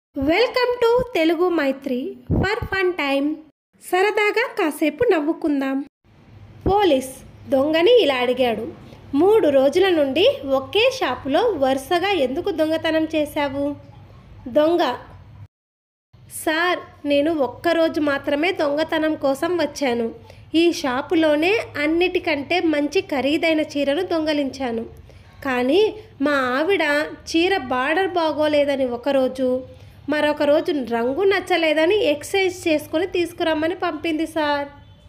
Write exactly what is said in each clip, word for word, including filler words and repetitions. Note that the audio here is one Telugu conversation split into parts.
Welcome to Telugu Maitri for fun time. సరదాగా కాసేపు నవ్వుకుందాం. పోలీస్ దొంగని ఇలా అడిగాడు, మూడు రోజుల నుండి ఒకే షాపులో వరుసగా ఎందుకు దొంగతనం చేశావు? దొంగ: సార్, నేను ఒక్కరోజు మాత్రమే దొంగతనం కోసం వచ్చాను. ఈ షాపులోనే అన్నిటికంటే మంచి ఖరీదైన చీరను దొంగలించాను. కానీ మా ఆవిడ చీర బార్డర్ బాగోలేదని ఒకరోజు, మరొక రోజు రంగు నచ్చలేదని ఎక్స్చేంజ్ చేసుకుని తీసుకురమ్మని పంపింది సార్.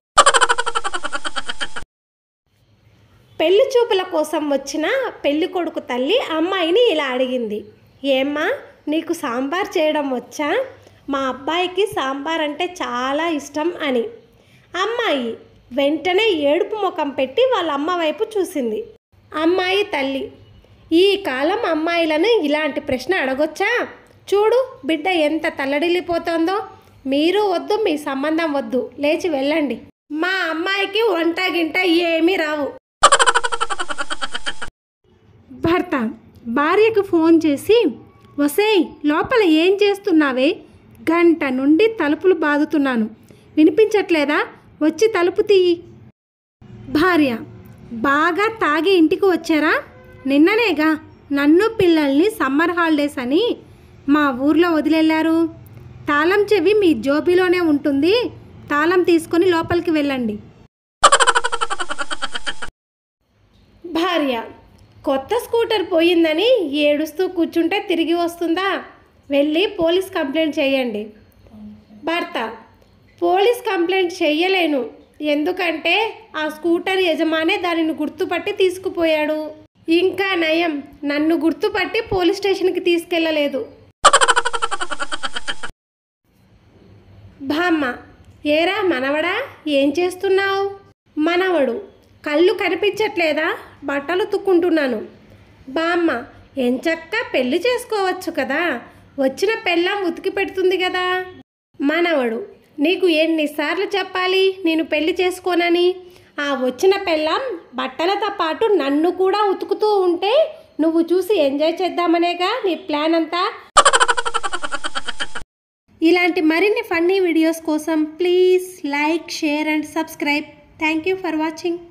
పెళ్లి చూపుల కోసం వచ్చిన పెళ్లి కొడుకు తల్లి అమ్మాయిని ఇలా అడిగింది, ఏమ్మా, నీకు సాంబార్ చేయడం వచ్చా? మా అబ్బాయికి సాంబార్ అంటే చాలా ఇష్టం అని. అమ్మాయి వెంటనే ఏడుపు ముఖం పెట్టి వాళ్ళ అమ్మ వైపు చూసింది. అమ్మాయి తల్లి: ఈ కాలం అమ్మాయిలను ఇలాంటి ప్రశ్న అడగొచ్చా? చూడు, బిడ్డ ఎంత తల్లడిల్లిపోతుందో. మీరు వద్దు, మీ సంబంధం వద్దు, లేచి వెళ్ళండి. మా అమ్మాయికి వంట గింట ఏమీ రావు. భర్త భార్యకు ఫోన్ చేసి, వసేయ్, లోపల ఏం చేస్తున్నావే? గంట నుండి తలుపులు బాదుతున్నాను, వినిపించట్లేదా? వచ్చి తలుపు తీయి. భార్య: బాగా తాగి ఇంటికి వచ్చారా? నిన్ననేగా నన్ను పిల్లల్ని సమ్మర్ హాలిడేస్ అని మా ఊర్లో వదిలేళ్లారు. తాళం చెవి మీ జోబీలోనే ఉంటుంది, తాళం తీసుకొని లోపలికి వెళ్ళండి. భార్య: కొత్త స్కూటర్ పోయిందని ఏడుస్తూ కూర్చుంటే తిరిగి వస్తుందా? వెళ్ళి పోలీస్ కంప్లైంట్ చేయండి. భర్త: పోలీస్ కంప్లైంట్ చెయ్యలేను, ఎందుకంటే ఆ స్కూటర్ యజమానే దానిని గుర్తుపట్టి తీసుకుపోయాడు. ఇంకా నయం, నన్ను గుర్తుపట్టి పోలీస్ స్టేషన్కి తీసుకెళ్ళలేదు. బామ్మ: ఏరా మనవడా, ఏం చేస్తున్నావు? మనవడు: కళ్ళు కనిపించట్లేదా? బట్టలు తుక్కుంటున్నాను. బామ్మ: ఎంచక్క పెళ్లి చేసుకోవచ్చు కదా, వచ్చిన పెళ్ళాం ఉతికి పెడుతుంది కదా. మనవడు: నీకు ఎన్నిసార్లు చెప్పాలి నేను పెళ్లి చేసుకోనని? ఆ వచ్చిన పెళ్ళాం బట్టలతో పాటు నన్ను కూడా ఉతుకుతూ ఉంటే నువ్వు చూసి ఎంజాయ్ చేద్దామనేగా నీ ప్లాన్ అంతా. ఇలాంటి మరిన్ని ఫన్నీ వీడియోస్ కోసం please like, share and subscribe. Thank you for watching.